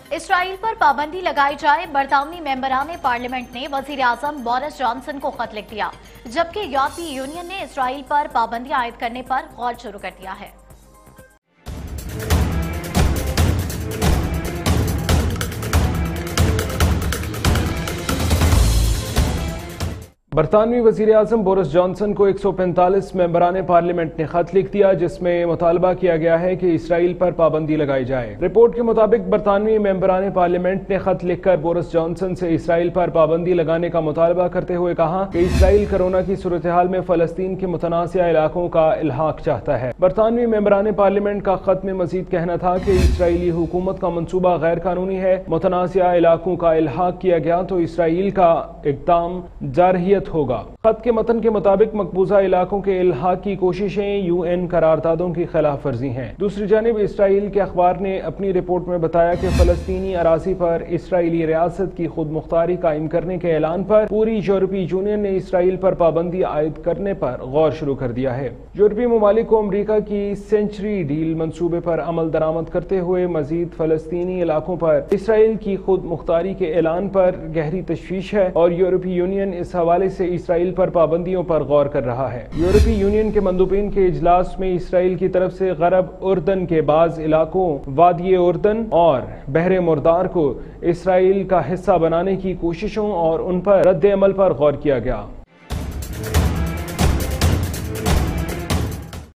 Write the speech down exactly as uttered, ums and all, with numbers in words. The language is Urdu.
اسرائیل پر پابندی لگائی جائے، برطانوی ممبران پارلیمنٹ نے وزیر اعظم بورس جانسن کو خط لکھ دیا، جبکہ یورپی یونین نے اسرائیل پر پابندی عائد کرنے پر غور شروع کر دیا ہے۔ برطانوی وزیر اعظم بورس جانسن کو ایک سو پینتالیس ممبران پارلیمنٹ نے خط لکھ دیا، جس میں مطالبہ کیا گیا ہے کہ اسرائیل پر پابندی لگائی جائے۔ رپورٹ کے مطابق برطانوی ممبران پارلیمنٹ نے خط لکھ کر بورس جانسن سے اسرائیل پر پابندی لگانے کا مطالبہ کرتے ہوئے کہا کہ اسرائیل کرونا کی صورتحال میں فلسطین کے متنازع علاقوں کا الحاق چاہتا ہے۔ برطانوی ممبران پارلیمنٹ کا خط میں مزید کہنا تھا کہ اسرائیلی حکومت کا منصوبہ غیر قانونی ہے، متنازع علاقوں کا الحاق کیا گیا تو اسرائیل کا اقدام جارحیت ہوگا۔ خط کے متن کے مطابق مقبوضہ علاقوں کے الحاق کی کوششیں یو این قراردادوں کی خلاف ورزی ہیں۔ دوسری جانب اسرائیل کے اخبار نے اپنی رپورٹ میں بتایا کہ فلسطینی اراضی پر اسرائیلی ریاست کی خود مختاری قائم کرنے کے اعلان پر پوری یورپی یونین نے اسرائیل پر پابندی عائد کرنے پر غور شروع کر دیا ہے۔ یورپی ممالک کو امریکہ کی سینچری ڈیل منصوبے پر عمل درآمد کرتے ہوئے مزید فلسطینی علاقوں پر اسرائیل کی خود مختاری کے اعلان پر گہری تشویش ہے اور یورپی یونین اس حوالے سے اسرائیل پر پابندیوں پر غور کر رہا ہے۔ یورپی یونین کے مندوبین کے اجلاس میں اسرائیل کی طرف سے غرب اردن کے بعض علاقوں، وادی اردن اور بحر مردار کو اسرائیل کا حصہ بنانے کی کوششوں اور ان پر رد عمل پر غور کیا گیا۔